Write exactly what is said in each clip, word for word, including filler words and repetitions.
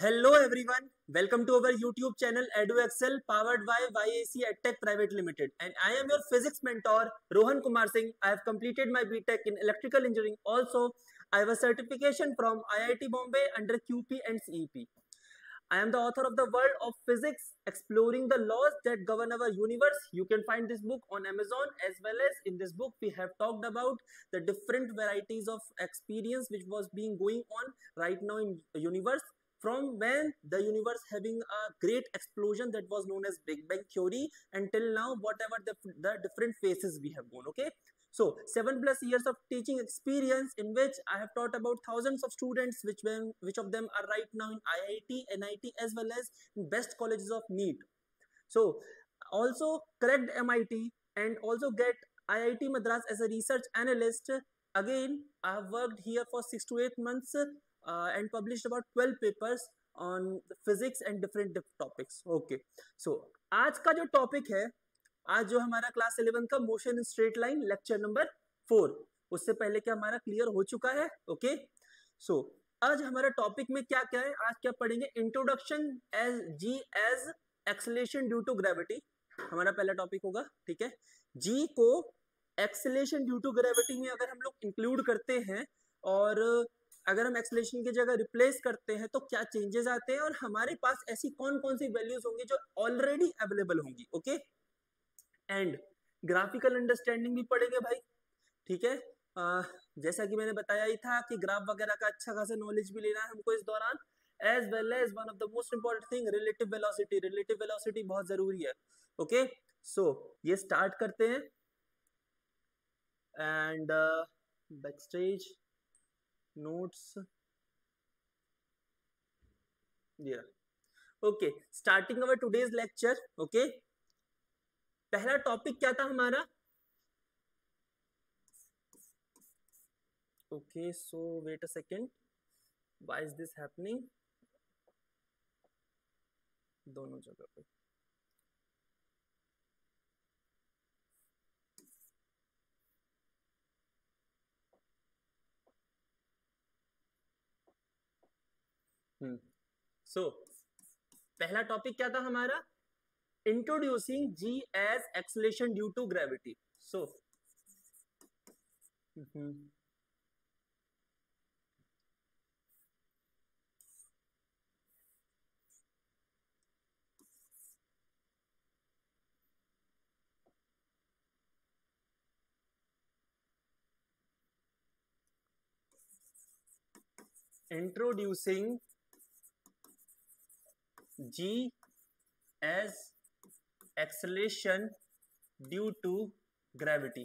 Hello everyone, welcome to our YouTube channel EduExcel powered by Y A C EdTech Private Limited, and I am your physics mentor Rohan Kumar Singh. I have completed my B Tech in electrical engineering. Also, I have a certification from I I T Bombay under Q P and C E P. I am the author of The World of Physics, Exploring the Laws That Govern Our Universe. You can find this book on Amazon, as well as in this book we have talked about the different varieties of experience which was being going on right now in the universe, from when the universe having a great explosion that was known as Big Bang Theory until now, whatever the, the different phases we have gone. Okay, so seven plus years of teaching experience in which I have taught about thousands of students, which when, which of them are right now in I I T, N I T, as well as in best colleges of NEET. So also cracked M I T and also get I I T Madras as a research analyst. Again, I have worked here for six to eight months uh, and published about twelve papers on physics and different topics. Okay, so आज का जो topic है, आज जो हमारा class eleven का motion in straight line lecture number four, उससे पहले क्या हमारा क्लियर हो चुका है. ओके, सो आज हमारा टॉपिक में क्या क्या है, आज क्या पढ़ेंगे, introduction as g as acceleration due to gravity हमारा पहला टॉपिक होगा. ठीक है, जी को एक्सेलरेशन ड्यू टू ग्रेविटी में अगर हम लोग इंक्लूड करते हैं और अगर हम एक्सेलरेशन की जगह रिप्लेस करते हैं तो क्या चेंजेस आते हैं और हमारे पास ऐसी कौन कौन सी वैल्यूज होंगी जो ऑलरेडी अवेलेबल होंगी. ओके, एंड ग्राफिकल अंडरस्टैंडिंग भी पढ़ेंगे भाई. ठीक है, आ, जैसा कि मैंने बताया ही था कि ग्राफ वगैरह का अच्छा खासा नॉलेज भी लेना है हमको इस दौरान, as well as one of the most important thing relative velocity. Relative velocity बहुत जरूरी है. ओके, सो ये स्टार्ट करते हैं and backstage notes. yeah okay, starting our today's lecture. okay, पहला टॉपिक क्या था हमारा. Okay, so wait a second, why is this happening दोनों जगह पे. हम्म सो पहला टॉपिक क्या था हमारा, introducing g as acceleration due to gravity. So introducing g as acceleration due to gravity.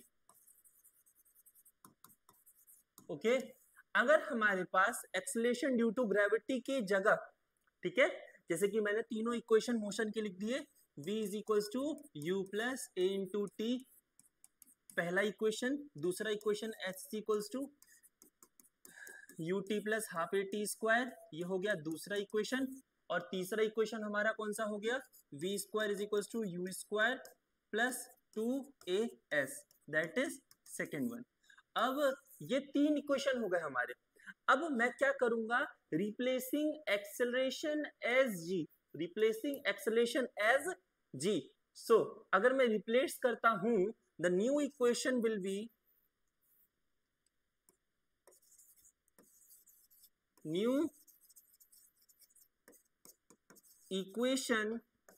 Okay okay? अगर हमारे पास एक्सेलरेशन ड्यू टू ग्रेविटी की जगह, ठीक है, जैसे कि मैंने तीनों इक्वेशन मोशन के लिख दिए, v is equal to u plus a into t पहला इक्वेशन, दूसरा equation h equals to u t plus half a t square, ये हो गया दूसरा इक्वेशन, और तीसरा इक्वेशन हमारा कौन सा हो गया, v square is equal to u square plus two a s, that is second one. अब ये तीन इक्वेशन हो गए हमारे. अब मैं क्या करूंगा, replacing acceleration as g, replacing acceleration as g. So अगर मैं रिप्लेस करता हूं, the new equation will be new equation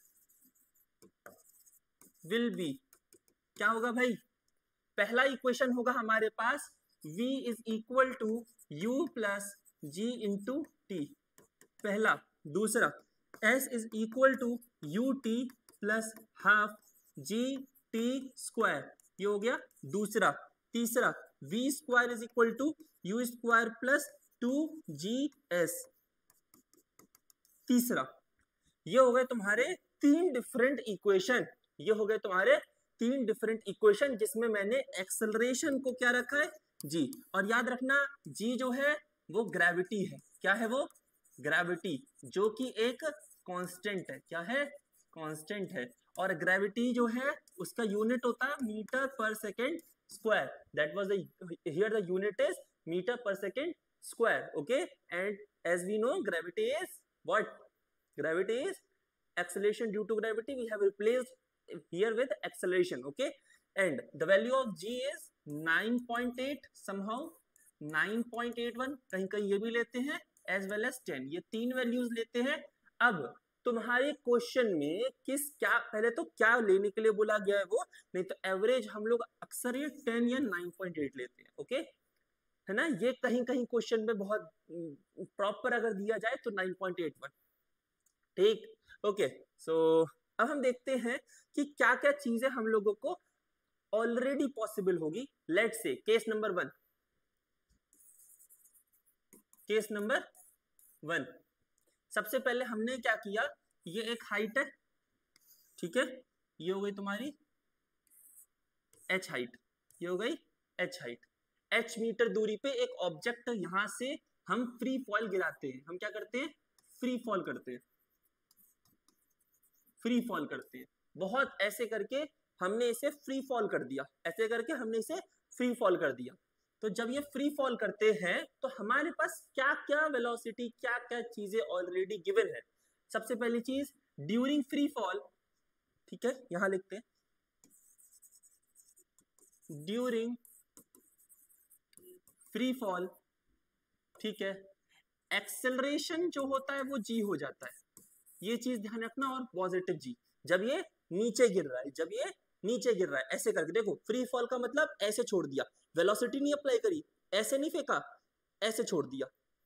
will be, क्या होगा भाई, पहला इक्वेशन होगा हमारे पास v is equal to u plus g into t पहला, दूसरा s is equal to u t plus half g t square, ये हो गया दूसरा, तीसरा v square is equal to u square plus to g s, तीसरा. ये हो गए तुम्हारे तीन डिफरेंट इक्वेशन, ये हो गए तुम्हारे तीन डिफरेंट इक्वेशन जिसमें मैंने एक्सेलरेशन को क्या रखा है, जी. और याद रखना जी जो है वो ग्रेविटी है. क्या है वो, ग्रेविटी, जो कि एक कांस्टेंट है. क्या है, कांस्टेंट है. और ग्रेविटी जो है उसका यूनिट होता है meter per second square. That was the here the unit is meter per second square. Okay, and as we know, gravity is what? Gravity is acceleration due to gravity. We have replaced here with acceleration. Okay, and the value of g is nine point eight, somehow nine point eight one, कहीं कहीं ये भी लेते हैं, as well as ten, ये तीन values लेते हैं. अब तुम्हारे क्वेश्चन में किस क्या पहले तो क्या लेने के लिए बोला गया है वो, नहीं तो एवरेज हम लोग अक्सर ये टेन या नाइन पॉइंट एट लेते हैं. ओके है ना, ये कहीं कहीं क्वेश्चन में बहुत प्रॉपर अगर दिया जाए तो नाइन पॉइंट एट वन. ठीक, ओके. सो अब हम देखते हैं कि क्या क्या चीजें हम लोगों को ऑलरेडी पॉसिबल होगी. Let's say case number one, case number one. सबसे पहले हमने क्या किया, ये एक हाइट है, ठीक है, ये हो गई तुम्हारी h हाइट, ये हो गई h हाइट. h मीटर दूरी पे एक ऑब्जेक्ट यहां से हम फ्री फॉल गिराते हैं. हम क्या करते हैं, फ्री फॉल करते हैं, फ्री फॉल करते हैं. बहुत ऐसे करके हमने इसे फ्री फॉल कर दिया, ऐसे करके हमने इसे फ्री फॉल कर दिया. तो जब ये फ्री फॉल करते हैं तो हमारे पास क्या क्या वेलोसिटी, क्या क्या चीजें ऑलरेडी गिवन है. सबसे पहली चीज ड्यूरिंग फ्री फॉल, ठीक है, यहां लिखते हैं ड्यूरिंग फ्री फॉल, ठीक है. एक्सेलरेशन जो होता है वो जी हो जाता है, ये चीज ध्यान रखना, और पॉजिटिव जी जब ये नीचे गिर रहा है, जब ये नीचे गिर रहा है. ऐसे करके देखो, फ्री फॉल का मतलब ऐसे छोड़ दिया, वेलोसिटी नहीं अप्लाई करी, ऐसे नहीं फेंका, ऐसे छोड़ दिया,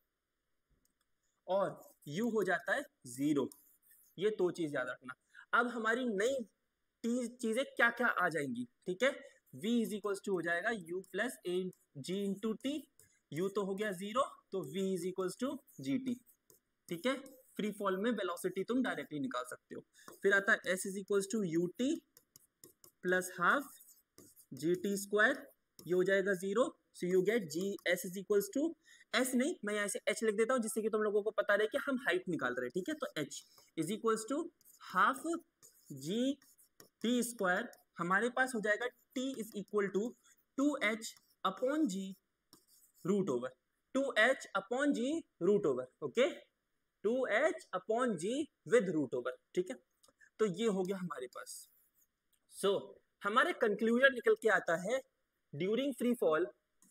और u हो जाता है जीरो. ये दो चीज याद रखना. अब हमारी नई चीजें क्या क्या आ जाएंगी, ठीक है. v इज इक्वल टू हो जाएगा u plus a g into t. u तो हो गया जीरो, तो v is equal to g t, ठीक है. फ्री फॉल में वेलोसिटी तुम डायरेक्टली निकाल सकते हो. फिर आता है s is equal to u t plus half g t square, ये हो जाएगा zero. So you get g s is equals to, s नहीं मैं यहाँ से एच लिख देता हूँ जिससे कि तुम लोगों को पता रहे कि हम हाइट निकाल रहे हैं, ठीक है. तो h is equals to half g t square. हमारे पास हो जाएगा t is equal to two h upon g root over, two h upon g root over. Okay, two h upon g with root over, ठीक है. तो ये हो गया हमारे पास. सो so, हमारे कंक्लूजन निकल के आता है during free fall,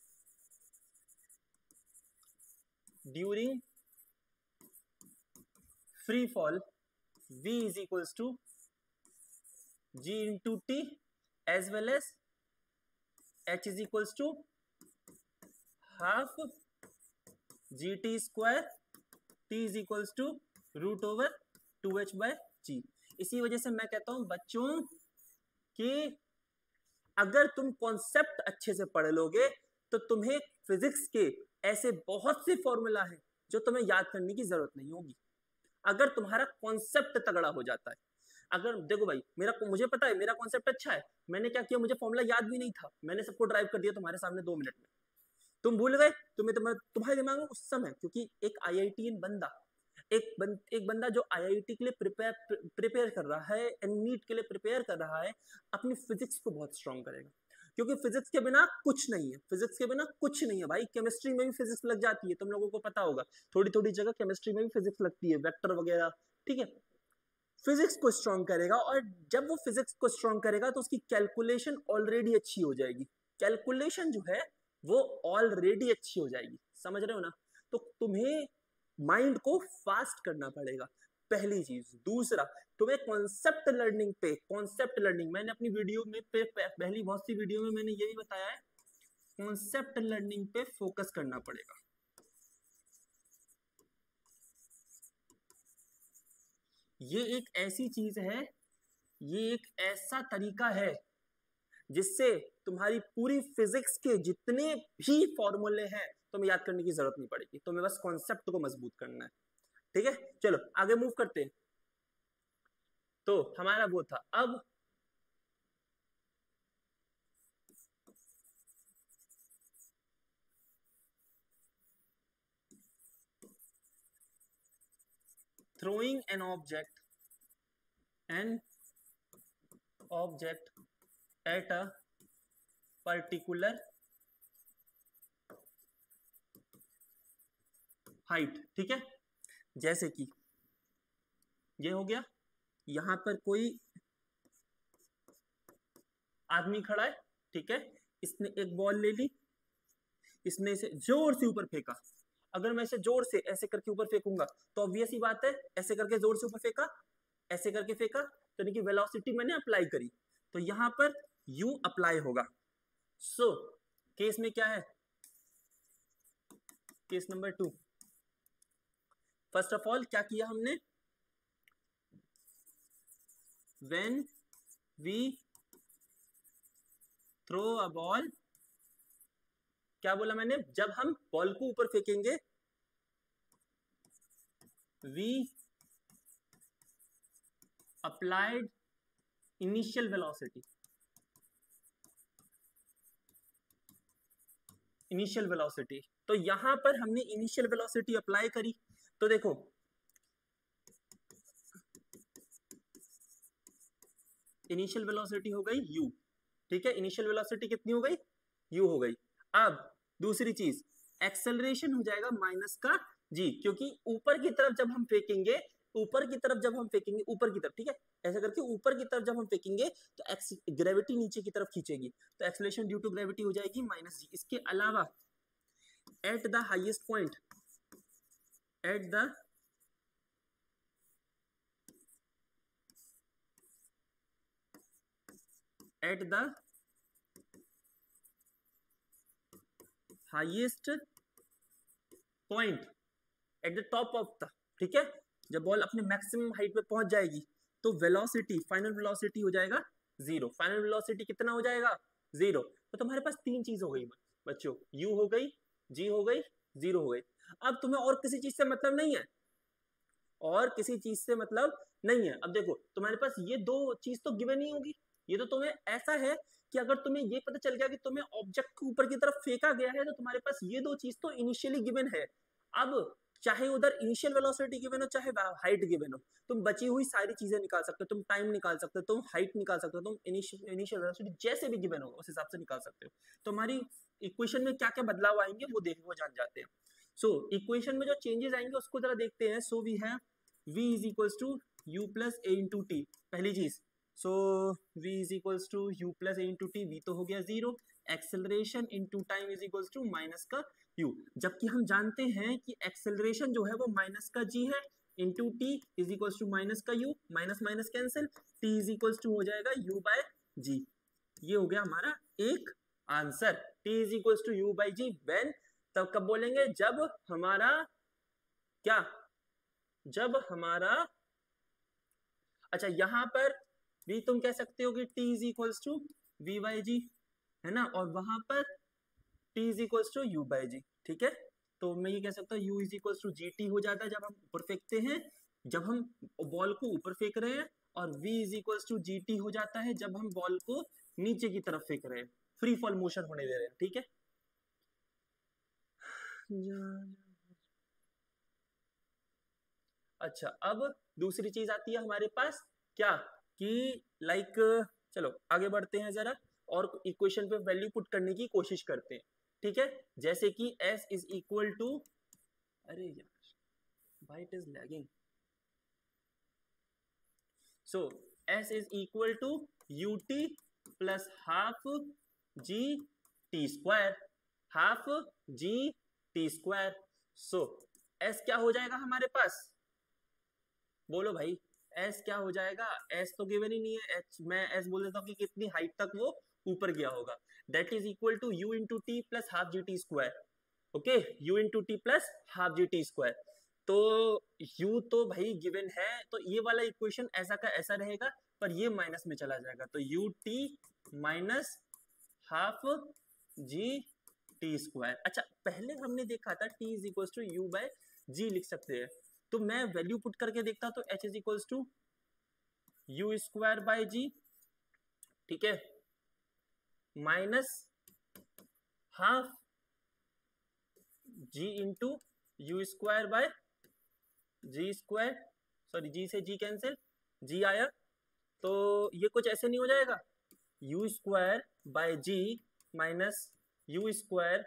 during free fall v is equals to g into t as well as h is equals to half gt square, t is equals to root over two h by g. इसी वजह से मैं कहता हूं बच्चों कि अगर तुम कॉन्सेप्ट अच्छे से पढ़ लोगे तो तुम्हें फिजिक्स के ऐसे बहुत से फॉर्मूला है जो तुम्हें याद करने की जरूरत नहीं होगी, अगर तुम्हारा कॉन्सेप्ट तगड़ा हो जाता है. अगर देखो भाई, मेरा मुझे पता है मेरा कॉन्सेप्ट अच्छा है, मैंने क्या किया, मुझे फॉर्मूला याद भी नहीं था, मैंने सबको ड्राइव कर दिया तुम्हारे सामने दो मिनट में. तुम भूल गए, तुम्हें तुम्हें तुम्हारे दिमाग में उस समय, क्योंकि एक आईआईटीएन बंदा, एक बन, एक बंदा जो आईआईटी के लिए प्रिपेयर प्रिपेयर कर रहा है एंड नीट के लिए प्रिपेयर कर रहा है, अपनी फिजिक्स को बहुत स्ट्रांग करेगा, क्योंकि फिजिक्स के बिना कुछ नहीं है, फिजिक्स के बिना कुछ नहीं है भाई. केमिस्ट्री में भी फिजिक्स लग जाती है, तुम लोगों को पता होगा, थोड़ी थोड़ी जगह केमिस्ट्री में भी फिजिक्स लगती है, वेक्टर वगैरह, ठीक है. फिजिक्स को स्ट्रांग करेगा, और जब वो फिजिक्स को स्ट्रांग करेगा तो उसकी कैलकुलेशन ऑलरेडी अच्छी हो जाएगी. कैलकुलेशन जो है वो ऑलरेडी अच्छी हो जाएगी, समझ रहे हो ना. तो तुम्हें माइंड को फास्ट करना पड़ेगा, पहली चीज. दूसरा, तुम्हें कॉन्सेप्ट लर्निंग पे, कॉन्सेप्ट लर्निंग मैंने अपनी वीडियो में पे, पहली बहुत सी वीडियो में मैंने ये भी बताया है, कॉन्सेप्ट लर्निंग पे फोकस करना पड़ेगा. ये एक ऐसी चीज है, ये एक ऐसा तरीका है जिससे तुम्हारी पूरी फिजिक्स के जितने भी फॉर्मूले हैं तुम्हें याद करने की जरूरत नहीं पड़ेगी, तुम्हें बस कॉन्सेप्ट को मजबूत करना है, ठीक है. चलो आगे मूव करते हैं. तो हमारा वो था. अब throwing an object an object at a particular height, ठीक है. जैसे कि ये हो गया, यहां पर कोई आदमी खड़ा है, ठीक है, इसने एक बॉल ले ली, इसने इसे जोर से ऊपर फेंका। अगर मैं इसे जोर से ऐसे करके ऊपर फेंकूंगा तो ऑब्वियस ही बात है, ऐसे करके जोर से ऊपर फेंका, ऐसे करके फेंका, तो यानी कि वेलोसिटी मैंने अप्लाई करी, तो यहां पर u अप्लाई होगा। सो so, केस में क्या है, case number two, first of all क्या किया हमने, when we throw a ball, क्या बोला मैंने, जब हम बॉल को ऊपर फेंकेंगे, we applied initial velocity, initial velocity, तो यहां पर हमने इनिशियल वेलोसिटी अप्लाई करी, तो देखो इनिशियल वेलोसिटी हो गई u, ठीक है, इनिशियल वेलोसिटी कितनी हो गई, u हो गई। अब दूसरी चीज, एक्सेलरेशन हो जाएगा माइनस का g, क्योंकि ऊपर की तरफ जब हम फेंकेंगे, ऊपर की तरफ जब हम फेंकेंगे, ऊपर की तरफ, ठीक है, ऐसा करके ऊपर की तरफ जब हम फेंकेंगे तो ग्रेविटी नीचे की तरफ खींचेगी, तो एक्सेलरेशन ड्यू टू ग्रेविटी हो जाएगी माइनस जी। इसके अलावा at the highest point, at the at the highest point, at the top of the, ठीक है, जब बॉल अपने मैक्सिमम हाइट पे पहुंच जाएगी तो वेलोसिटी, फाइनल वेलोसिटी हो जाएगा जीरो। फाइनल वेलोसिटी कितना हो जाएगा, जीरो। तो तुम्हारे पास तीन चीज हो गई बच्चों, u हो गई, g हो गई, जीरो हो गई। अब तुम्हें और किसी चीज से मतलब नहीं है, और किसी चीज से मतलब नहीं है। अब देखो तुम्हारे पास ये दो चीज तो गिवन ही होगी, ये तो तुम्हें ऐसा है कि अगर तुम्हें ये पता चल गया कि तुम्हें ऑब्जेक्ट को ऊपर की तरफ फेंका गया है, तो तुम्हारे पास ये दो चीज तो इनिशियली गिवन है। अब चाहे उधर इनिशियल वेलोसिटी गिवन हो, चाहे हाइट गिवन हो, तुम बची हुई सारी चीजें निकाल सकते हो, तुम टाइम निकाल सकते हो, तुम हाइट निकाल सकते हो, तुम इनिशियल वेलोसिटी जैसे भी गिवन होगा उस हिसाब से निकाल सकते हो। तो हमारी इक्वेशन में क्या क्या बदलाव आएंगे वो देख वो जान जाते हैं। सो so, इक्वेशन में जो चेंजेस आएंगे उसको जरा देखते हैं। So we have v is equals to u plus a into t, पहली चीज। सो v is equals to u plus a into t, v तो हो गया zero, acceleration into time is equals to minus का u, जबकि हम जानते हैं कि एक्सेलरेशन जो है वो माइनस का g है, into t is equals to minus का u, minus minus cancel, t is equals to हो जाएगा u बाय g। ये हो गया हमारा एक answer, t is equals to u by g when, तब कब बोलेंगे, जब हमारा क्या, जब हमारा, अच्छा यहां पर भी तुम कह सकते हो कि t is equals to v by g, है ना, और वहां पर t is equals to u by g, ठीक है। तो मैं ये कह सकता हूँ u is equals to g t हो जाता है जब हम ऊपर फेंकते हैं, जब हम बॉल को ऊपर फेंक रहे हैं, और v is equals to g t हो जाता है जब हम बॉल को नीचे की तरफ फेंक रहे हैं, फ्री फॉल मोशन होने दे रहे हैं, ठीक है। अच्छा अब दूसरी चीज आती है हमारे पास, क्या कि लाइक चलो आगे बढ़ते हैं जरा और इक्वेशन पे वैल्यू पुट करने की कोशिश करते हैं, ठीक है। जैसे कि s इज इक्वल टू, अरे यार भाई it is lagging, so s is equal to u t plus half g t square, half g t square. So s क्या हो जाएगा हमारे पास, बोलो भाई s क्या हो जाएगा, s तो गिवन ही नहीं है, h मैं s बोल देता हूँ कि कितनी हाइट तक वो ऊपर गया होगा, that is equal to u into t plus half g t square, okay, u into t plus half g t square. तो u तो भाई गिवन है, तो ये वाला इक्वेशन ऐसा का ऐसा रहेगा, पर ये माइनस में चला जाएगा, तो u t minus half g t square. अच्छा पहले हमने देखा था t is equal to u by g लिख सकते हैं, तो मैं वैल्यू पुट करके देखता तो h is equals to u square by g, ठीक है, minus half g into u square by g square, sorry g से जी कैंसिल, जी आया, तो ये कुछ ऐसे नहीं हो जाएगा, u square by g minus u square,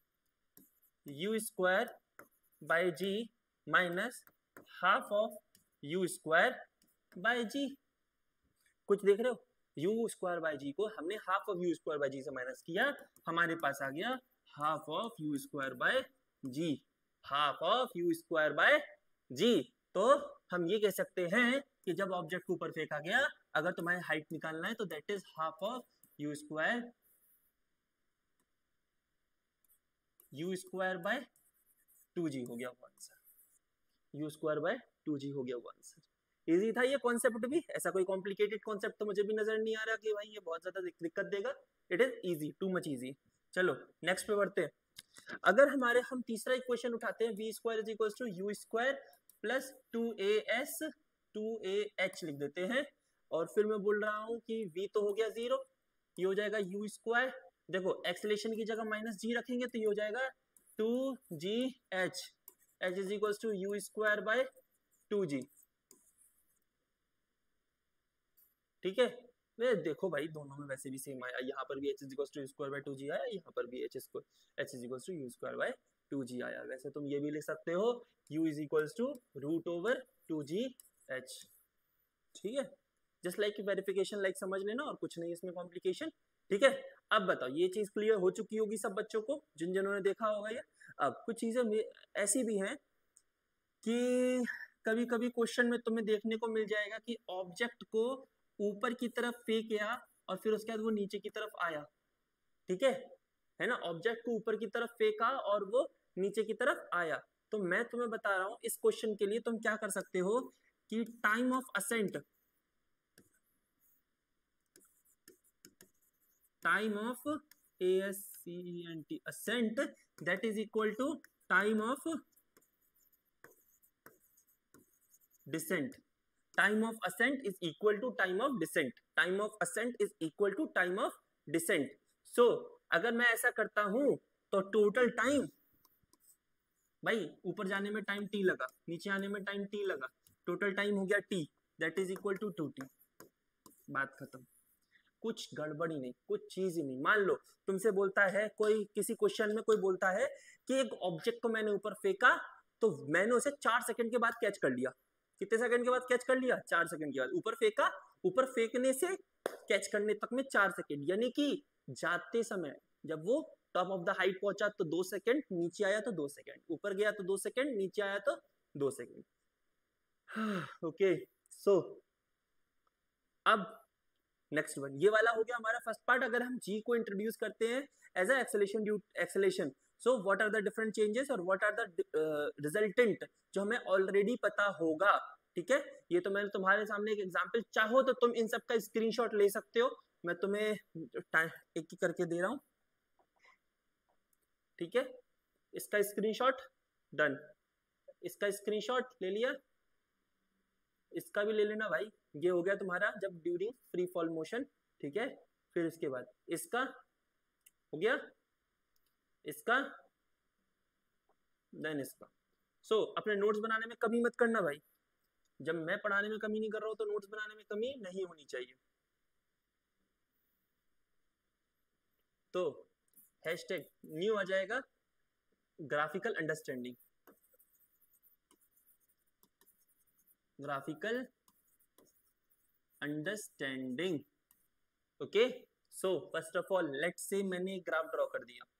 u square by g minus half of u square by g. कुछ देख रहे हो, यू स्क्वायर बाय जी को हमने half of u square by g से माइनस किया, हमारे पास आ गया half of u square by g, half of u square by g. तो हम ये कह सकते हैं कि जब ऑब्जेक्ट को ऊपर फेंका गया, अगर तुम्हारी हाइट निकालना है तो that is half of u square u square by two g हो गया वो answer, u square by two g हो गया वो आंसर। इजी था ये कॉन्सेप्ट भी, ऐसा कोई कॉम्प्लिकेटेड कॉन्सेप्ट तो मुझे भी नजर नहीं आ रहा कि भाई ये बहुत ज्यादा दिक्कत देगा। It is easy, too much easy. चलो नेक्स्ट पे बढ़ते हैं। अगर हमारे हम तीसरा इक्वेशन उठाते हैं, v square is equal to u square plus two a s two a h लिख देते हैं, और फिर मैं बोल रहा हूँ कि v तो हो गया जीरो, ये हो जाएगा यू स्क्वायर, देखो एक्सेलेरेशन की जगह माइनस जी रखेंगे तो ये हो जाएगा two g h, h is equal to u square by two g. ठीक है, वे देखो भाई दोनों में वैसे भी सेम आया, यहाँ पर भी h is equal to u square by two g आया, यहाँ पर भी h h is equal to u square by two g आया। वैसे तुम ये भी लिख सकते हो u is equal to root over two g h. ठीक है, जस्ट लाइक वेरिफिकेशन लाइक समझ लेना, और कुछ नहीं इसमें कॉम्प्लिकेशन। ठीक है, अब बताओ ये चीज क्लियर हो चुकी होगी सब बच्चों को जिन जिन्होंने देखा होगा ये। अब कुछ चीजें ऐसी भी हैं कि कभी कभी क्वेश्चन में तुम्हें देखने को मिल जाएगा कि ऑब्जेक्ट को ऊपर की तरफ फेंका और फिर उसके बाद वो नीचे की तरफ आया। ठीक है है ना, ऑब्जेक्ट को ऊपर की तरफ फेंका और वो नीचे की तरफ आया। तो मैं तुम्हें बता रहा हूं इस क्वेश्चन के लिए तुम क्या कर सकते हो कि time of ascent, time of A S C N T ascent that is equal to time of descent. Time of ascent is equal to time of descent, time of ascent is equal to time of descent. So अगर मैं ऐसा करता हूं तो total time, भाई ऊपर जाने में टाइम टी लगा, नीचे आने में टाइम टी लगा, टोटल टाइम हो गया t, that is equal to two t. बात खत्म, कुछ गड़बड़ी नहीं, कुछ चीज ही नहीं। मान लो तुमसे बोलता है कोई, किसी क्वेश्चन में कोई बोलता है कि एक ऑब्जेक्ट को मैंने ऊपर फेंका तो मैंने उसे चार सेकंड के बाद कैच कर लिया। कितने सेकंड के बाद कैच कर लिया? चार सेकंड के बाद। ऊपर फेंका, ऊपर फेंकने से कैच करने तक में चार सेकंड, यानी कि जाते समय जब वो टॉप ऑफ द हाइट पहुंचा तो दो सेकंड, नीचे आया तो दो सेकंड, ऊपर गया तो दो सेकंड, नीचे आया तो दो सेकंड। ओके, सो अब नेक्स्ट वन, ये वाला हो गया हमारा फर्स्ट पार्ट। अगर हम जी को इंट्रोड्यूस करते हैं as a acceleration due acceleration, so what are the different changes और व्हाट आर द रिजल्टेंट, जो हमें ऑलरेडी पता होगा। ठीक है, ये तो मैंने तुम्हारे सामने एक एग्जांपल, चाहो तो तुम इन सब का स्क्रीनशॉट ले सकते हो, मैं तुम्हें एक एक करके दे रहा हूं। ठीक है, इसका स्क्रीनशॉट डन, इसका स्क्रीनशॉट ले लिया, इसका भी ले लेना भाई। ये हो गया तुम्हारा जब ड्यूरिंग फ्री फॉल मोशन। ठीक है, फिर इसके बाद इसका हो गया, इसका, देन इसका। सो so, अपने नोट्स बनाने में कमी मत करना भाई, जब मैं पढ़ाने में कमी नहीं कर रहा हूं तो नोट्स बनाने में कमी नहीं होनी चाहिए। तो हैशटैग न्यू आ जाएगा graphical understanding, graphical understanding. Okay, so first of all let's say मैंने एक ग्राफ ड्रॉ कर दिया,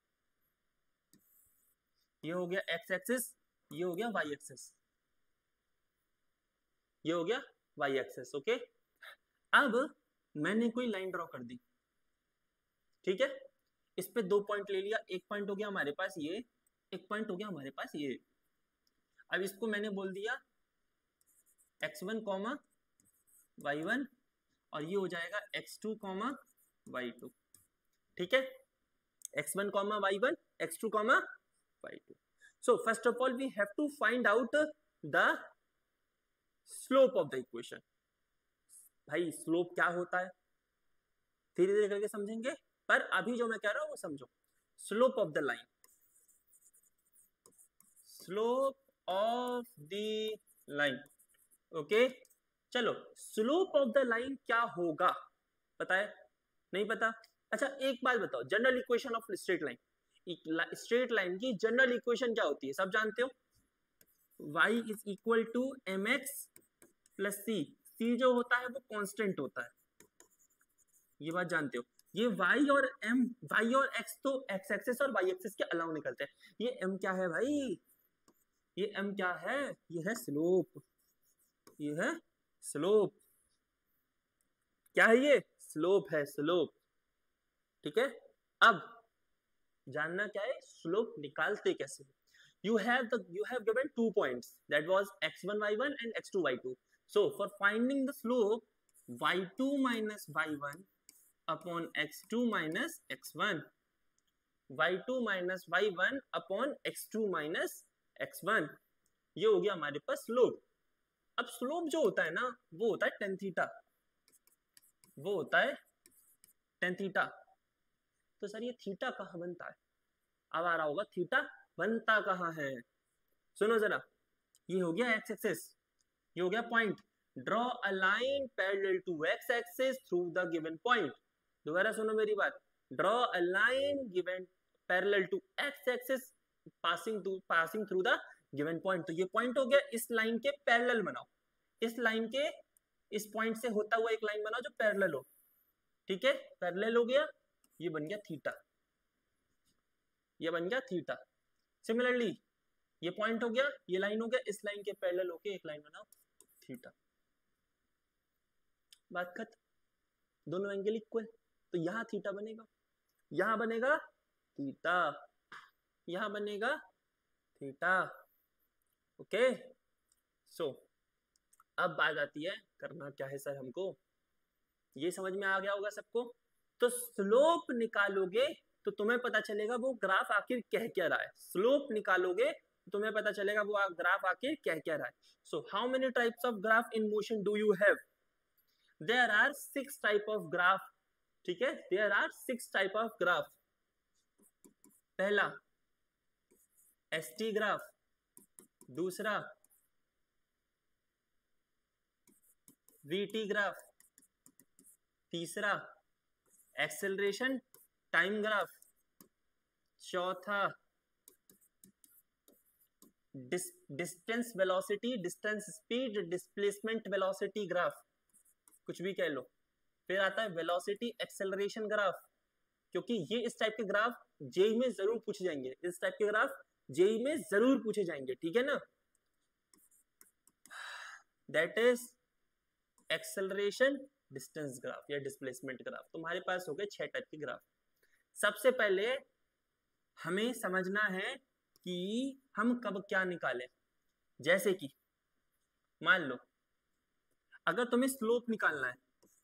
ये हो गया एक्स एक्सिस, ये हो गया वाई एक्सिस, ये हो गया वाई एक्सिस। ओके, अब मैंने कोई लाइन ड्रॉ कर दी। ठीक है, इस पे दो पॉइंट ले लिया, एक पॉइंट हो गया हमारे पास ये, एक पॉइंट हो गया हमारे पास ये। अब इसको मैंने बोल दिया x one comma y one, और ये हो जाएगा x two comma y two. ठीक है, x one comma y one, x two comma y two. So first of all we have to find out the slope of the equation. भाई slope क्या होता है धीरे धीरे करके समझेंगे, पर अभी जो मैं कह रहा हूं वो समझो। Slope of the line, slope of the line. Okay, चलो स्लोप ऑफ द लाइन क्या होगा पता है? नहीं पता? अच्छा एक बात बताओ, general equation of straight line, straight line की जनरल इक्वेशन क्या होती है? सब जानते हो, y is equal to m x plus c, c जो होता है वो कांस्टेंट होता है, ये बात जानते हो। ये y और m, y और x तो x एक्सिस और y एक्सिस के अलावा निकलते हैं। ये m क्या है भाई, ये m क्या है, ये है स्लोप, ये है स्लोप, क्या है ये, स्लोप है, स्लोप, ठीक है। अब जानना क्या है, स्लोप निकालते कैसे। you have the you have given two points, that was x one y one and x two y two. So for finding the slope, y two minus y one upon x two minus x one, y two minus y one upon x two minus x one, ये हो गया हमारे पास slope. अब slope जो होता है ना वो होता है टेन थीटा, वो होता है टेन थीटा। तो सर ये थीटा कहाँ बनता है, अब आ रहा होगा थीटा बनता कहाँ है, सुनो जरा। ये हो गया एक्स एक्सिस, ये हो गया point, draw a line parallel to x axis through the given point. दोबारा सुनो मेरी बात, draw a line given parallel to x axis passing to passing through the given point. तो ये पॉइंट हो गया, इस लाइन के पैरेलल बनाओ, इस लाइन के इस पॉइंट से होता हुआ एक लाइन बनाओ जो पैरेलल हो, ठीक है, पैरेलल हो गया, ये बन गया थीटा, ये बन गया थीटा। सिमिलरली ये पॉइंट हो गया, ये लाइन हो गया, इस लाइन के पैरेलल होके एक लाइन बनाओ, थीटा, बात खत्म, दोनों एंगल इक्वल। तो यहां थीटा बनेगा, यहां बनेगा थीटा, यहां बनेगा थीटा, ओके। सो अब बात आती है करना क्या है सर हमको, ये समझ में आ गया होगा सबको। तो स्लोप निकालोगे तो तुम्हें पता चलेगा वो ग्राफ आखिर कह क्या रहा है, स्लोप निकालोगे तो तुम्हें पता चलेगा वो ग्राफ आखिर कह क्या रहा है। So how many types of graph in motion do you have, there are six type of graph, ठीक है, there are six type of graph. पहला एस टी ग्राफ, दूसरा वी टी ग्राफ, तीसरा एक्सेलरेशन टाइम ग्राफ, चौथा distance velocity, distance speed, displacement velocity graph, कुछ भी कह लो। फिर आता है वेलोसिटी एक्सेलरेशन ग्राफ, क्योंकि ये इस टाइप के ग्राफ जेई में जरूर पूछे जाएंगे, इस टाइप के ग्राफ जेई में जरूर पूछे जाएंगे, ठीक है ना। That is acceleration distance graph या डिस्प्लेसमेंट ग्राफ। तुम्हारे पास हो गए छह टाइप के ग्राफ। सबसे पहले हमें समझना है कि हम कब क्या निकालें। जैसे कि मान लो अगर तुम्हें स्लोप निकालना है,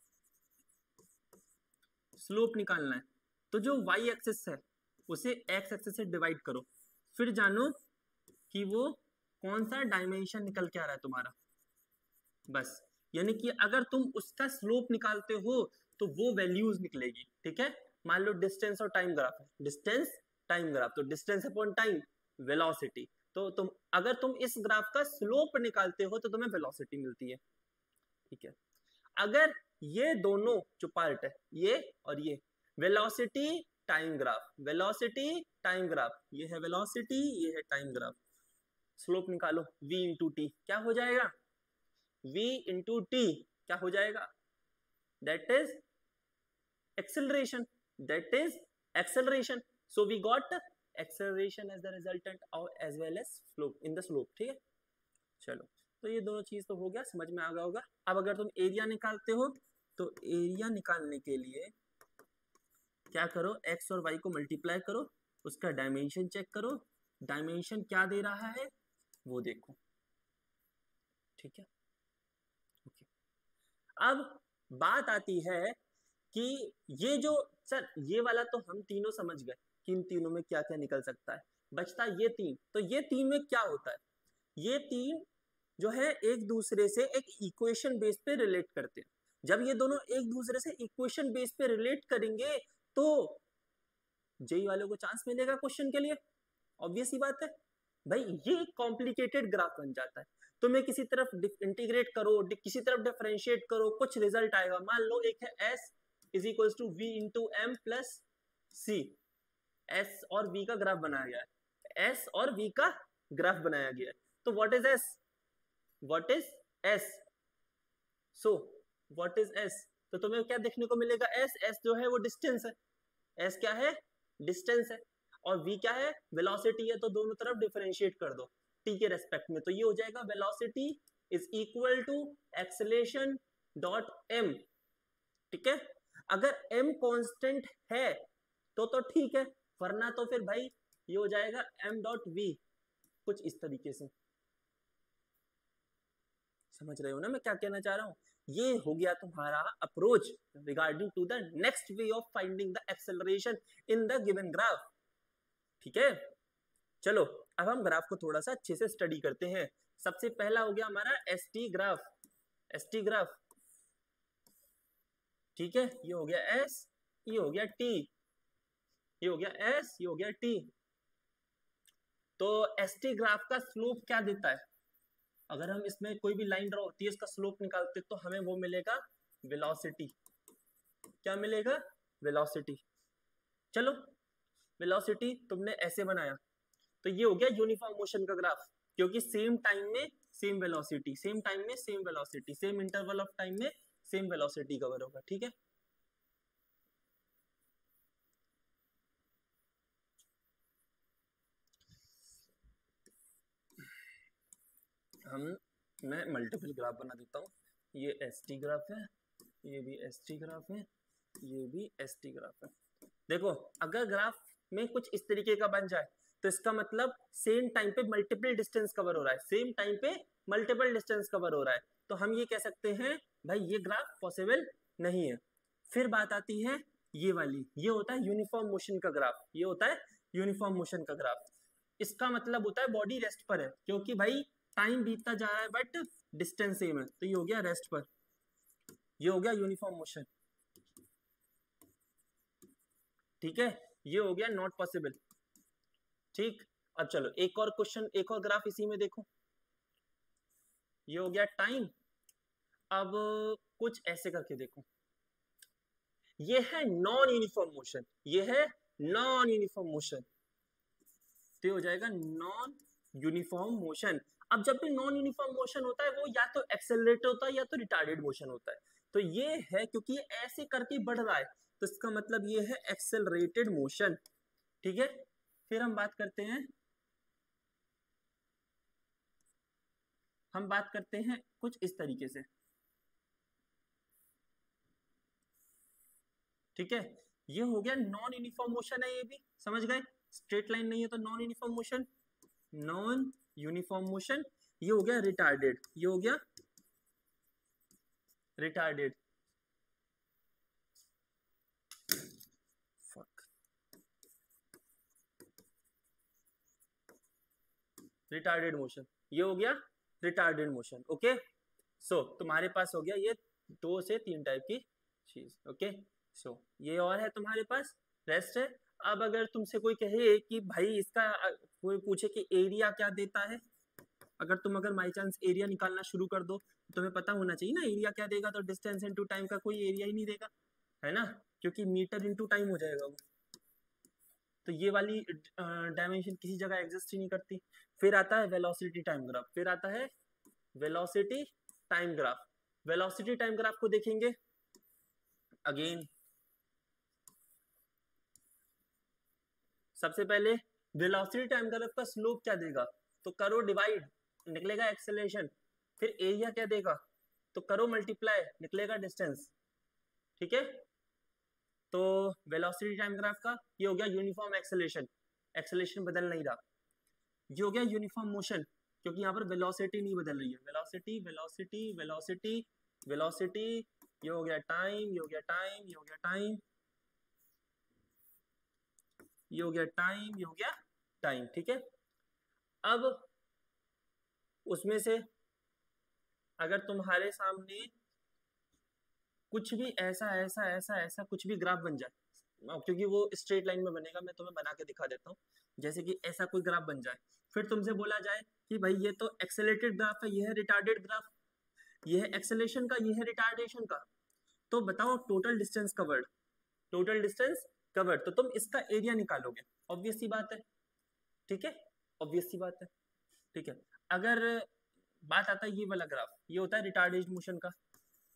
स्लोप निकालना है तो जो y एक्सिस है उसे x एक्सिस से डिवाइड करो, फिर जानो कि वो कौन सा डायमेंशन निकल के आ रहा है तुम्हारा, बस। यानी कि अगर तुम उसका स्लोप निकालते हो तो वो वैल्यूज निकलेगी, ठीक है। मान लो डिस्टेंस और टाइम ग्राफ है, डिस्टेंस टाइम ग्राफ, तो डिस्टेंस अपॉन टाइम वेलोसिटी, तो तुम अगर तुम इस ग्राफ का स्लोप निकालते हो तो तुम्हें वेलोसिटी मिलती है, ठीक है। अगर ये दोनों जो पार्ट है ये और ये velocity time graph, velocity time graph, ये है वेलोसिटी, ये है टाइम ग्राफ, स्लोप निकालो v इंटू टी, क्या हो जाएगा v इंटू टी, क्या हो जाएगा, that is acceleration, that is acceleration. So we got acceleration as the resultant or as well as slope in the slope, ठीक है। चलो तो ये दोनों चीज तो हो गया, समझ में आ गया होगा। अब अगर तुम एरिया निकालते हो तो एरिया निकालने के लिए क्या करो, x और y को मल्टीप्लाई करो, उसका डायमेंशन चेक करो, डायमेंशन क्या दे रहा है वो देखो, ठीक है, ओके। अब बात आती है कि ये जो सर ये वाला तो हम तीनों समझ गए कि इन तीनों में क्या क्या निकल सकता है, बचता ये तीन। तो ये तीन में क्या होता है, ये तीन जो है एक दूसरे से एक इक्वेशन बेस पे रिलेट करते हैं। जब ये दोनों एक दूसरे से इक्वेशन बेस पे रिलेट करेंगे तो जेई वालों को चांस मिलेगा क्वेश्चन के लिए, ऑब्वियस ही बात है भाई। ये कॉम्प्लिकेटेड ग्राफ बन जाता है, तुम्हें किसी तरफ इंटीग्रेट करो, किसी तरफ डिफरेंशिएट करो, कुछ रिजल्ट आएगा। मान लो एक है s is equal to v into m plus c, s और v का ग्राफ बनाया गया है, s और v का ग्राफ बनाया गया है। तो what is s, what is s, so what is s? तो तुम्हें क्या देखने को मिलेगा? एस एस जो है वो डिस्टेंस है, एस क्या है? डिस्टेंस है, और v क्या है? वेलोसिटी है। तो दोनों तरफ डिफरेंशिएट कर दो t के रेस्पेक्ट में, तो ये हो जाएगा velocity is equal to acceleration dot m। ठीक है, अगर m कांस्टेंट है तो तो ठीक है, वरना तो फिर भाई ये हो जाएगा m डॉट v, कुछ इस तरीके से। समझ रहे हो ना मैं क्या कहना चाह रहा हूं? ये हो गया तुम्हारा approach regarding to the next way of finding the acceleration in the given graph. ठीक है, चलो अब हम ग्राफ को थोड़ा सा अच्छे से स्टडी करते हैं। सबसे पहला हो गया हमारा S T graph, S T graph. ठीक है, ये हो गया एस, ये हो गया टी, ये हो गया एस, ये हो गया टी। तो एस टी ग्राफ का स्लोप क्या देता है? अगर हम इसमें कोई भी लाइन ड्रॉ होती है, इसका स्लोप निकालते तो हमें वो मिलेगा वेलोसिटी। क्या मिलेगा? वेलोसिटी। चलो वेलोसिटी तुमने ऐसे बनाया, तो ये हो गया यूनिफॉर्म मोशन का ग्राफ, क्योंकि सेम टाइम में सेम वेलोसिटी, सेम टाइम में same velocity, same interval of time में सेम वेलोसिटी कवर होगा। ठीक है, हम मैं मल्टीपल ग्राफ बना देता हूँ। ये एस टी ग्राफ है, ये भी एस टी ग्राफ है, ये भी एस टी ग्राफ है। देखो अगर ग्राफ में कुछ इस तरीके का बन जाए तो इसका मतलब सेम टाइम पे मल्टीपल डिस्टेंस कवर हो रहा है, सेम टाइम पे मल्टीपल डिस्टेंस कवर हो रहा है, तो हम ये कह सकते हैं भाई ये ग्राफ पॉसिबल नहीं है। फिर बात आती है ये वाली, ये होता है यूनिफॉर्म मोशन का ग्राफ, ये होता है यूनिफॉर्म मोशन का ग्राफ। इसका मतलब होता है बॉडी रेस्ट पर है, क्योंकि भाई टाइम बीतता जा रहा है बट डिस्टेंस सेम है, तो ये हो गया रेस्ट पर, ये हो गया यूनिफॉर्म मोशन। ठीक है, ये हो गया नॉट पॉसिबल। ठीक, अब चलो एक और क्वेश्चन, एक और ग्राफ इसी में देखो। ये हो गया टाइम। अब कुछ ऐसे करके देखो, ये है नॉन यूनिफॉर्म मोशन, ये है नॉन यूनिफॉर्म मोशन, तो हो जाएगा नॉन यूनिफॉर्म मोशन। अब जब भी नॉन यूनिफॉर्म मोशन होता है वो या तो एक्सेलरेटेड होता है या तो रिटार्डेड मोशन होता है। तो ये है क्योंकि ये ऐसे करके बढ़ रहा है, तो इसका मतलब ये है एक्सेलरेटेड मोशन। ठीक है, फिर हम बात करते हैं, हम बात करते हैं कुछ इस तरीके से। ठीक है, ये हो गया नॉन यूनिफॉर्म मोशन है, ये भी समझ गए, स्ट्रेट लाइन नहीं है तो non uniform motion, non uniform motion. ये हो गया रिटार्डेड, ये हो गया रिटार्डेड, रिटार्डेड मोशन, ये हो गया रिटार्डेड मोशन। ओके, सो तुम्हारे पास हो गया ये दो से तीन टाइप की चीज। ओके, सो so, ये और है तुम्हारे पास, रेस्ट है। अब अगर तुमसे कोई कहे कि भाई इसका, कोई पूछे कि एरिया क्या देता है, अगर तुम अगर बाई चांस एरिया निकालना शुरू कर दो, तुम्हें पता होना चाहिए ना एरिया क्या देगा, तो डिस्टेंस इनटू टाइम का कोई एरिया ही नहीं देगा, है ना, क्योंकि मीटर इनटू टाइम हो जाएगा वो, तो ये वाली डायमेंशन किसी जगह एग्जिस्ट ही नहीं करती। फिर आता है वेलोसिटी टाइम ग्राफ, फिर आता है velocity time graph. Velocity time graph को देखेंगे अगेन, सबसे पहले वेलोसिटी टाइम ग्राफ का स्लोप क्या देगा, तो करो डिवाइड, निकलेगा एक्सेलरेशन। फिर एरिया क्या देगा, तो करो मल्टीप्लाई, निकलेगा डिस्टेंस। ठीक है, तो वेलोसिटी टाइम ग्राफ का ये हो गया यूनिफॉर्म एक्सेलरेशन, एक्सेलरेशन बदल नहीं रहा। ये हो गया यूनिफॉर्म मोशन, क्योंकि यहाँ पर वेलोसिटी नहीं बदल रही है, वेलोसिटी वेलोसिटी वेलोसिटी वेलोसिटी, ये हो गया टाइम, ये हो गया टाइम, ये हो गया टाइम, ये हो गया टाइम, ये हो गया टाइम। ठीक है, अब उसमें से अगर तुम्हारे सामने कुछ भी ऐसा ऐसा ऐसा ऐसा कुछ भी ग्राफ बन जाए, क्योंकि वो स्ट्रेट लाइन में बनेगा, मैं तुम्हें बना के दिखा देता हूँ, जैसे कि ऐसा कोई ग्राफ बन जाए, फिर तुमसे बोला जाए कि भाई ये तो एक्सेलरेटेड ग्राफ है, ये है रिटार्डेड ग्राफ, ये है एक्सेलरेशन का, ये है रिटार्डेशन का, तो बताओ total distance covered, total distance covered, तो तुम इसका एरिया निकालोगे, ऑब्वियस सी बात है। ठीक है, ऑब्वियस सी बात है। ठीक है, अगर बात आता है ये वाला ग्राफ, ये होता है रिटार्डेड मोशन का,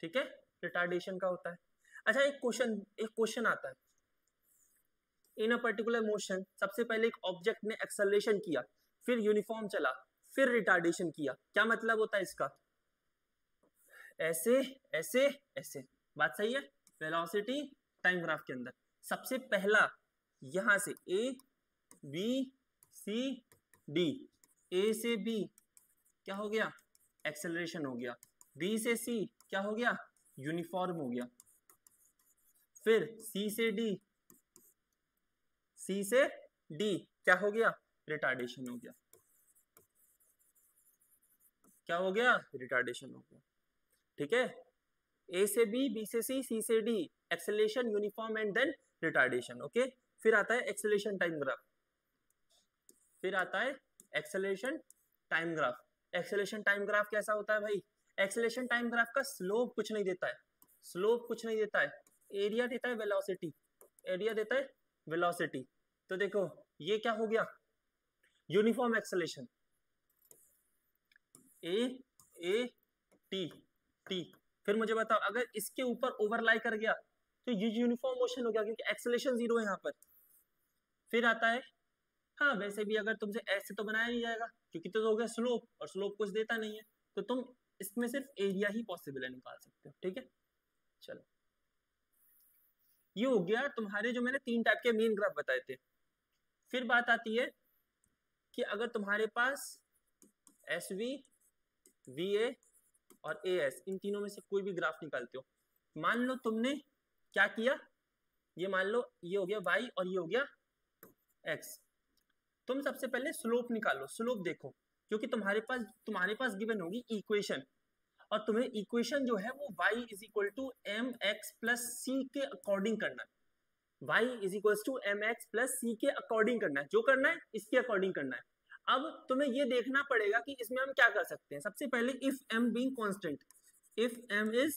ठीक है, रिटार्डेशन का होता है। अच्छा, एक क्वेश्चन एक क्वेश्चन आता है, इन अ पर्टिकुलर मोशन सबसे पहले एक ऑब्जेक्ट ने एक्सेलरेशन किया, फिर यूनिफॉर्म चला, फिर रिटार्डेशन किया, क्या मतलब होता है इसका? ऐसे ऐसे ऐसे, बात सही है? वेलोसिटी टाइम ग्राफ के अंदर सबसे पहला यहां से ए बी सी डी, ए से बी क्या हो गया? एक्सेलरेशन हो गया, बी से सी क्या हो गया? यूनिफॉर्म हो गया, फिर सी से डी, सी से डी क्या हो गया? रिटार्डेशन हो गया, क्या हो गया? रिटार्डेशन हो गया, ठीक है। ए से बी, बी से सी, सी से D, acceleration, uniform and then retardation, okay. फिर आता है एक्सेलरेशन टाइम ग्राफ, फिर आता है acceleration time graph. Acceleration time graph कैसा होता है भाई? एक्सेलरेशन टाइम ग्राफ का स्लोप कुछ नहीं देता है, स्लोप कुछ नहीं देता है, एरिया देता है, वेलोसिटी, एरिया देता है, वेलोसिटी। तो देखो ये क्या हो गया? Uniform acceleration, A A T T. फिर मुझे बताओ, अगर इसके ऊपर ओवरलाई कर गया तो ये यूनिफॉर्म मोशन हो गया, क्योंकि एक्सेलरेशन जीरो है यहाँ पर। फिर आता है, हाँ वैसे भी अगर तुमसे ऐसे तो बनाया नहीं जाएगा, क्योंकि तो हो गया स्लोप, और स्लोप कुछ देता नहीं है, तो तुम इसमें सिर्फ एरिया ही पॉसिबल है निकाल सकते हो, ठीक है। चलो, ये हो गया तुम्हारे जो मैंने तीन टाइप के मेन ग्राफ बताए थे। फिर बात आती है कि अगर तुम्हारे पास एस वी, वी ए और ए एस, इन तीनों में से कोई भी ग्राफ निकालते हो, मान लो तुमने क्या किया, ये मान लो ये हो गया y और ये हो गया x, तुम सबसे पहले स्लोप निकालो, स्लोप देखो, क्योंकि तुम्हारे पास तुम्हारे पास गिवन होगी इक्वेशन, और तुम्हें इक्वेशन जो है वो y is equal to m x plus c के अकॉर्डिंग करना है, y is equal to m x plus c के अकॉर्डिंग करना है, जो करना है इसके अकॉर्डिंग करना है। अब तुम्हें ये देखना पड़ेगा कि इसमें हम क्या कर सकते हैं। सबसे पहले if m being constant, if m is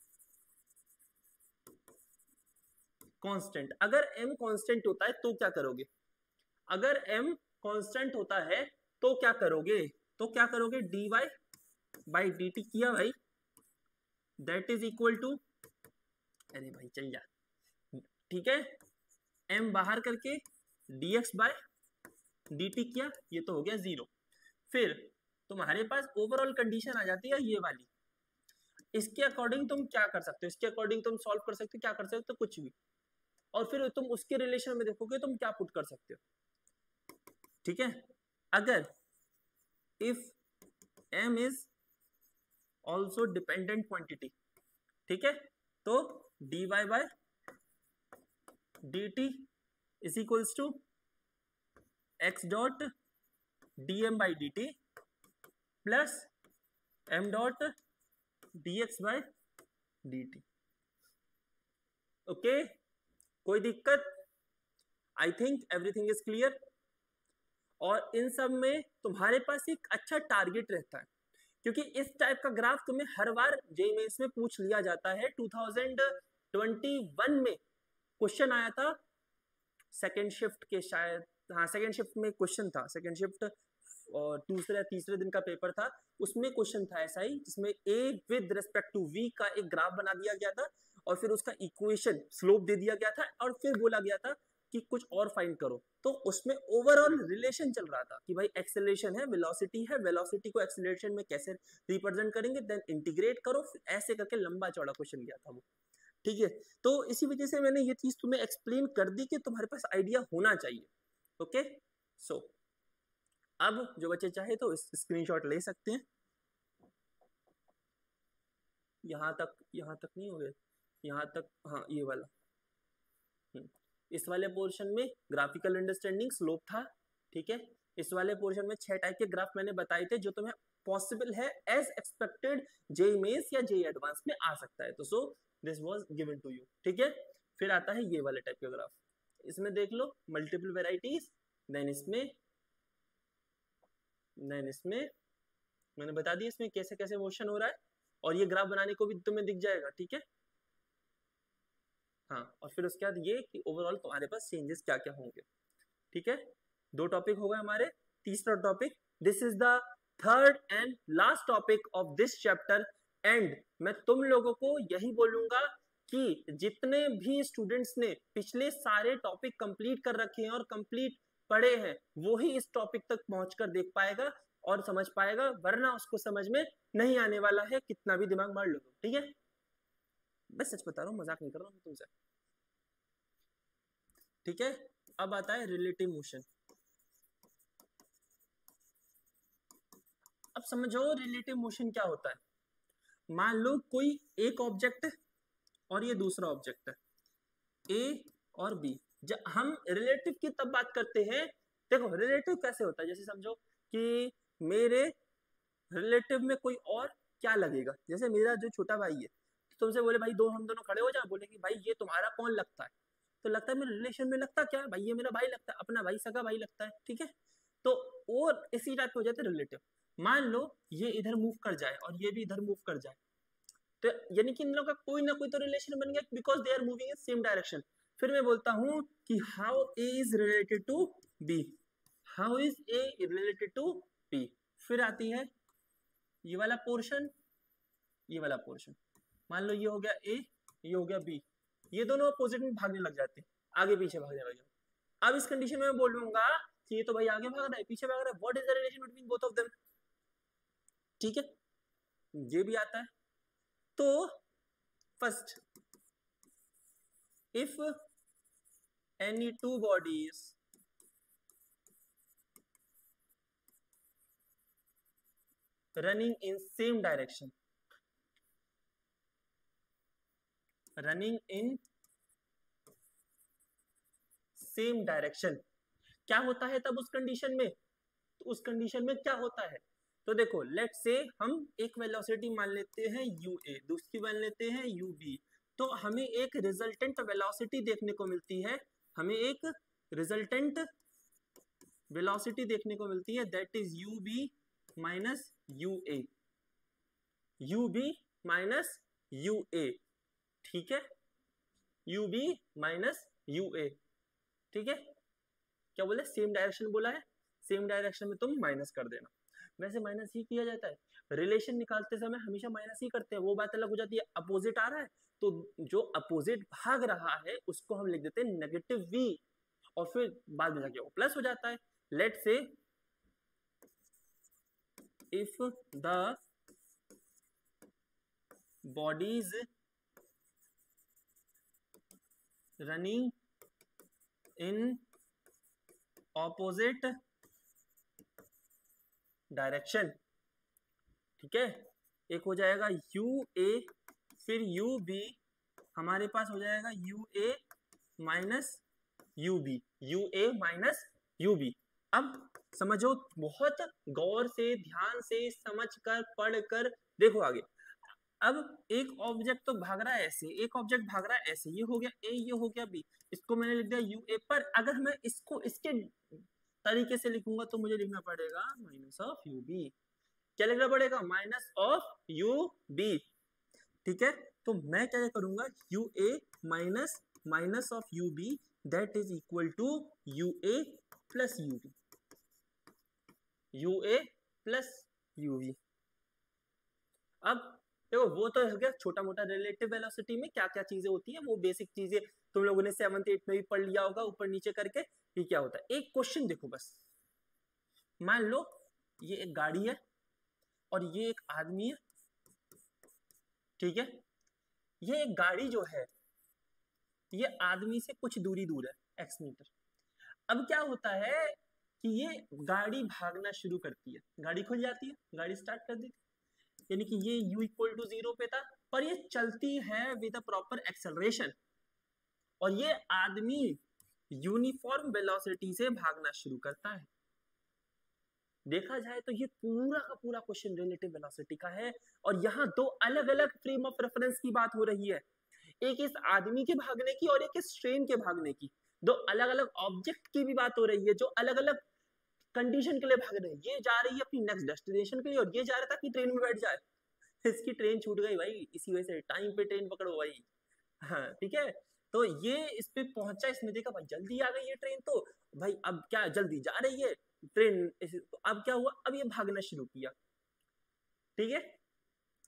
constant, अगर m कांस्टेंट होता है तो क्या करोगे? अगर m कांस्टेंट होता है तो क्या करोगे? तो क्या करोगे? dy बाई डी टी किया भाई, दैट इज इक्वल टू, अरे भाई चल जा, ठीक है, m बाहर करके dx बाय dt किया, ये तो हो गया जीरो। फिर तुम्हारे पास ओवरऑल कंडीशन आ जाती है ये वाली, इसके अकॉर्डिंग तुम क्या कर सकते हो? इसके अकॉर्डिंग तुम सॉल्व कर सकते हो, क्या कर सकते हो? कुछ भी। और फिर तुम उसके रिलेशन में देखोगे तुम क्या पुट कर सकते हो, ठीक है। अगर if m is also dependent quantity, ठीक है, तो dy by dt is equals to x dot dm by d t plus m dot dx by dt, okay. कोई दिक्कत? I think everything is clear. और इन सब में तुम्हारे पास एक अच्छा टारगेट रहता है, क्योंकि इस टाइप का ग्राफ तुम्हें हर बार जेईई मेंस में पूछ लिया जाता है। टू थाउजेंड ट्वेंटी वन में क्वेश्चन आया था सेकेंड शिफ्ट के, शायद हाँ सेकेंड शिफ्ट में क्वेश्चन था, सेकेंड शिफ्ट और दूसरे तीसरे दिन का पेपर था, उसमें क्वेश्चन था ऐसा ही, जिसमें a with respect to v का एक ग्राफ बना दिया गया था, और फिर उसका इक्वेशन स्लोप दे दिया गया था, और फिर बोला गया था कि कुछ और फाइंड करो। तो उसमें ओवरऑल रिलेशन चल रहा था कि भाई एक्सेलरेशन है, वेलोसिटी है, वेलोसिटी को एक्सेलरेशन में कैसे रिप्रेजेंट करेंगे, देन इंटीग्रेट करो, ऐसे करके लंबा चौड़ा क्वेश्चन गया था वो, ठीक है। तो इसी वजह से मैंने ये चीज तुम्हें एक्सप्लेन कर दी कि तुम्हारे पास आइडिया होना चाहिए, ओके। सो अब जो बच्चे चाहे तो इस स्क्रीनशॉट ले सकते हैं। यहां तक यहां तक नहीं हो गए, यहाँ तक, हाँ ये वाला, इस वाले पोर्शन में ग्राफिकल अंडरस्टैंडिंग स्लोप था, ठीक है। इस वाले पोर्शन में छह टाइप के ग्राफ मैंने बताए थे जो तुम्हें पॉसिबल है एज एक्सपेक्टेड जेईई मेंस या जेईई एडवांस में आ सकता है, तो so this was given to you, ठीक है। फिर आता है ये वाले टाइप के ग्राफ, इसमें देख लो मल्टीपल वेराइटीज, देन इसमें देन इसमें मैंने बता दिया इसमें कैसे कैसे मोशन हो रहा है, और ये ग्राफ बनाने को भी तुम्हें दिख जाएगा, ठीक है। हाँ, और फिर उसके बाद ये कि ओवरऑल तुम्हारे पास चेंजेस क्या क्या होंगे, ठीक है। दो टॉपिक हो गए हमारे। तीसरा topic, this is the third and last topic of this chapter, and मैं तुम लोगों को यही बोलूंगा कि जितने भी स्टूडेंट्स ने पिछले सारे टॉपिक कंप्लीट कर रखे हैं और कंप्लीट पढ़े हैं वो ही इस टॉपिक तक पहुंचकर देख पाएगा और समझ पाएगा, वरना उसको समझ में नहीं आने वाला है, कितना भी दिमाग मार लो। ठीक है, बस सच बता रहा हूँ, मजाक नहीं कर रहा हूँ तुमसे। ठीक है, अब आता है रिलेटिव मोशन। अब समझो रिलेटिव मोशन क्या होता है। मान लो कोई एक ऑब्जेक्ट है और ये दूसरा ऑब्जेक्ट है, ए और बी। जब हम रिलेटिव की तब बात करते हैं, देखो रिलेटिव कैसे होता है, जैसे समझो कि मेरे रिलेटिव में कोई और क्या लगेगा, जैसे मेरा जो छोटा भाई है तो तुमसे बोले भाई दो हम दोनों खड़े हो जाए, बोले कि भाई ये तुम्हारा कौन लगता है, तो लगता है मेरे रिलेशन में लगता क्या है भाई, ये मेरा भाई लगता है, अपना भाई सगा भाई लगता है। ठीक है, तो और इसी टाइप हो जाते हैं रिलेटिव। मान लो ये इधर मूव कर जाए और ये भी इधर मूव कर जाए, तो यानी कि इन लोगों का कोई ना कोई तो रिलेशन बन गया, because they are moving in same direction. फिर मैं बोलता हूं कि how A is related to B, how is A related to B. फिर आती है ये वाला पोर्शन, ये वाला पोर्शन। मान लो ये हो गया ए, ये हो गया बी, ये दोनों अपोजिट में भागने लग जाते हैं, आगे पीछे भागने लग जाते हैं। अब इस कंडीशन में मैं बोलूंगा कि ये तो भाई आगे भाग रहा है, पीछे भाग रहा है, what is the relation between both of them. ठीक है, ये भी आता है। तो first, if any two bodies running in same direction, running in same direction, क्या होता है तब उस कंडीशन में, तो उस कंडीशन में क्या होता है, तो देखो लेट से हम एक वेलोसिटी मान लेते हैं यू ए, दूसरी मान लेते हैं यू बी, तो हमें एक रिजल्टेंट वेलोसिटी देखने को मिलती है, हमें एक रिजल्टेंट वेलोसिटी देखने को मिलती है, that is u b minus u a, u b minus u a. ठीक है, u b minus u a. ठीक है, क्या बोले, सेम डायरेक्शन बोला है, सेम डायरेक्शन में तुम माइनस कर देना। वैसे माइनस ही किया जाता है, रिलेशन निकालते समय हमेशा माइनस ही करते हैं, वो बात अलग हो जाती है। अपोजिट आ रहा है तो जो अपोजिट भाग रहा है उसको हम लिख देते हैं नेगेटिव वी, और फिर बाद में जाके वो प्लस हो जाता है। लेट से if the bodies running in opposite direction, ठीक है, एक हो जाएगा यू ए, फिर यू बी, हमारे पास हो जाएगा u a minus u b, u a minus u b. अब समझो, बहुत गौर से, ध्यान से, समझकर, पढ़कर देखो आगे। अब एक ऑब्जेक्ट तो भाग रहा है ऐसे, एक ऑब्जेक्ट भाग रहा है ऐसे, ये हो गया ए, ये हो गया बी, इसको मैंने लिख दिया यू ए, पर अगर मैं इसको इसके तरीके से लिखूंगा तो मुझे लिखना पड़ेगा माइनस ऑफ यू बी। क्या लिखना पड़ेगा, माइनस ऑफ यू बी। ठीक है, तो मैं क्या करूंगा, u a minus minus of u b, that is equal to u a plus u b, u a plus u v. अब देखो वो तो हो गया छोटा मोटा रिलेटिव वेलोसिटी में क्या क्या चीजें होती है, वो बेसिक चीजें तुम लोगों ने सेवंथ एट में भी पढ़ लिया होगा ऊपर नीचे करके कि क्या होता है। एक क्वेश्चन देखो बस, मान लो ये एक गाड़ी है और ये एक आदमी है। ठीक है, ये एक गाड़ी जो है ये आदमी से कुछ दूरी दूर है, एक्स मीटर। अब क्या होता है कि ये गाड़ी भागना शुरू करती है, गाड़ी खुल जाती है, गाड़ी स्टार्ट कर देती है, यानी कि ये u इक्वल टू जीरो पे था, पर ये चलती है विद अ प्रॉपर एक्सेलरेशन, और ये आदमी यूनिफॉर्म वेलोसिटी से भागना शुरू करता है। देखा जाए तो ये पूरा का पूरा क्वेश्चन रिलेटिव वेलोसिटी का है, और यहाँ दो अलग अलग फ्रेम ऑफ रेफरेंस की बात हो रही है, एक इस आदमी के भागने की और एक इस ट्रेन के भागने की। दो अलग अलग ऑब्जेक्ट की भी बात हो रही है जो अलग अलग कंडीशन के लिए भाग रहे हैं। ये जा रही है अपनी नेक्स्ट डेस्टिनेशन के लिए और ये जा रहा था कि ट्रेन में बैठ जाए, इसकी ट्रेन छूट गई भाई, इसी वजह से टाइम पे ट्रेन पकड़ो भाई। हाँ ठीक है, तो ये इस पे पहुंचा, इसने देखा भाई जल्दी आ गई ये ट्रेन, तो भाई अब क्या जल्दी जा रही है ट्रेन, तो अब क्या हुआ, अब ये भागना शुरू किया। ठीक है,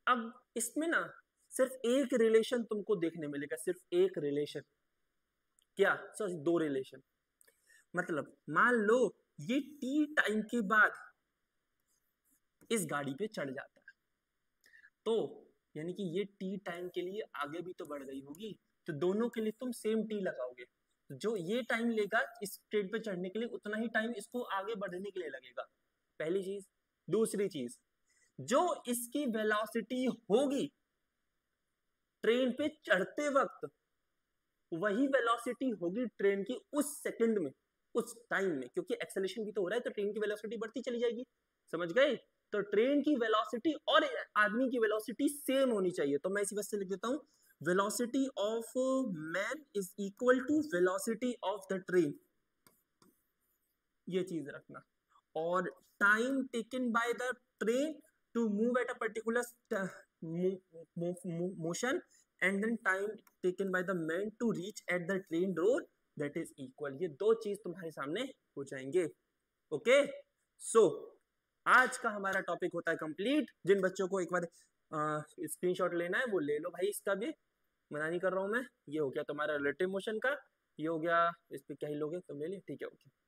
अब इसमें ना सिर्फ एक रिलेशन तुमको देखने मिलेगा, सिर्फ एक रिलेशन, क्या सॉरी दो रिलेशन। मतलब मान लो ये टी टाइम के बाद इस गाड़ी पे चढ़ जाता है, तो यानी कि ये टी टाइम के लिए आगे भी तो बढ़ गई होगी, तो दोनों के लिए तुम सेम टी लगाओगे, जो ये टाइम लेगा इस ट्रेन पे चढ़ने के लिए उतना ही टाइम इसको आगे बढ़ने के लिए लगेगा, पहली चीज। दूसरी चीज, जो इसकी वेलोसिटी होगी ट्रेन पे चढ़ते वक्त, वही वेलोसिटी होगी ट्रेन की उस सेकंड में, उस टाइम में, क्योंकि एक्सेलरेशन भी तो हो रहा है, तो ट्रेन की वेलोसिटी बढ़ती चली जाएगी, समझ गए। तो ट्रेन की वेलोसिटी और आदमी की वेलोसिटी सेम होनी चाहिए, तो मैं इसी वजह से लिख देता हूं velocity of man is equal to velocity of the train, ये चीज रखना। और time taken by the train to move at a particular motion and then time taken by the man to reach at the train door, that is equal, ये दो चीज तुम्हारे सामने हो जाएंगे। ओके, सो आज का हमारा टॉपिक होता है कंप्लीट। जिन बच्चों को एक बार स्क्रीनशॉट लेना है वो ले लो भाई, इसका भी मना नहीं कर रहा हूं मैं। ये हो गया तुम्हारा रिलेटिव मोशन का, ये हो गया, इस पे क्या ही लोगे तुम ले लिए, ठीक है ओके।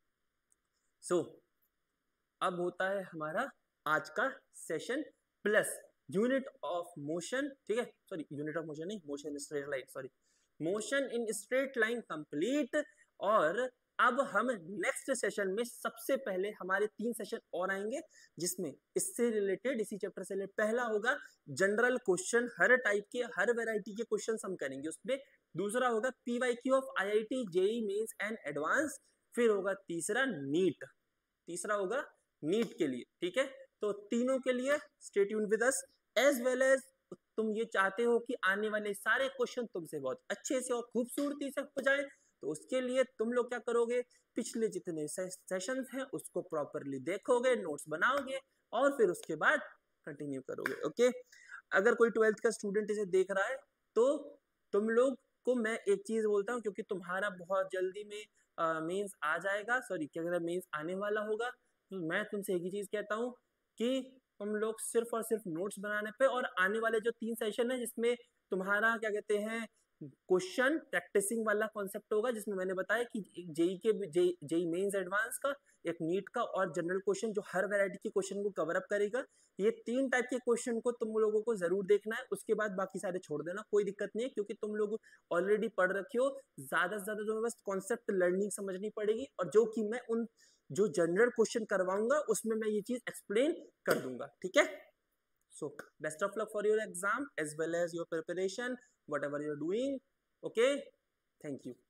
सो अब होता है हमारा आज का session plus unit of motion, ठीक है, सॉरी यूनिट ऑफ मोशन नहीं, motion in straight line, sorry motion in straight line complete. और अब हम नेक्स्ट सेशन में सबसे पहले हमारे तीन सेशन और आएंगे, जिसमें इससे रिलेटेड, इसी चैप्टर से रिलेटेड पहला होगा जनरल क्वेश्चन, हर टाइप के हर वैरायटी के क्वेश्चन हम करेंगे उसमें। दूसरा होगा PYQ of IIT JEE Mains and advance. फिर होगा तीसरा नीट, तीसरा होगा नीट के लिए, ठीक है। तो तीनों के लिए stay tuned with us, as well as तुम ये चाहते हो कि आने वाले सारे क्वेश्चन तुमसे बहुत अच्छे से और खूबसूरती से हो जाए, तो उसके लिए तुम लोग क्या करोगे, पिछले जितने से, सेशंस हैं उसको प्रॉपरली देखोगे, नोट्स बनाओगे और फिर उसके बाद कंटिन्यू करोगे। ओके, अगर कोई ट्वेल्थ का स्टूडेंट इसे देख रहा है तो तुम लोग को मैं एक चीज बोलता हूँ, क्योंकि तुम्हारा बहुत जल्दी में मेंस uh, आ जाएगा, सॉरी क्या कहते हैं, मेंस आने वाला होगा, तो मैं तुमसे एक ही चीज कहता हूँ कि तुम लोग सिर्फ और सिर्फ नोट्स बनाने पे, और आने वाले जो तीन सेशन है जिसमें तुम्हारा क्या कहते हैं क्वेश्चन प्रैक्टिसिंग वाला कॉन्सेप्ट होगा, जिसमें मैंने बताया कि जेई के जेई मेंस एडवांस का, एक नीट का और जनरल क्वेश्चन जो हर वैरायटी के क्वेश्चन को कवर अप करेगा। ये तीन टाइप के क्वेश्चन को तुम लोगों को जरूर देखना है, उसके बाद बाकी सारे छोड़ देना, कोई दिक्कत नहीं है, क्योंकि तुम लोग ऑलरेडी पढ़ रखे हो। ज्यादा से ज्यादा तुम्हें बस कॉन्सेप्ट लर्निंग समझनी पड़ेगी, और जो कि मैं उन जो जनरल क्वेश्चन करवाऊंगा उसमें मैं ये चीज एक्सप्लेन कर दूंगा, ठीक है। So best of luck for your exam as well as your preparation, whatever you're doing. Okay, thank you.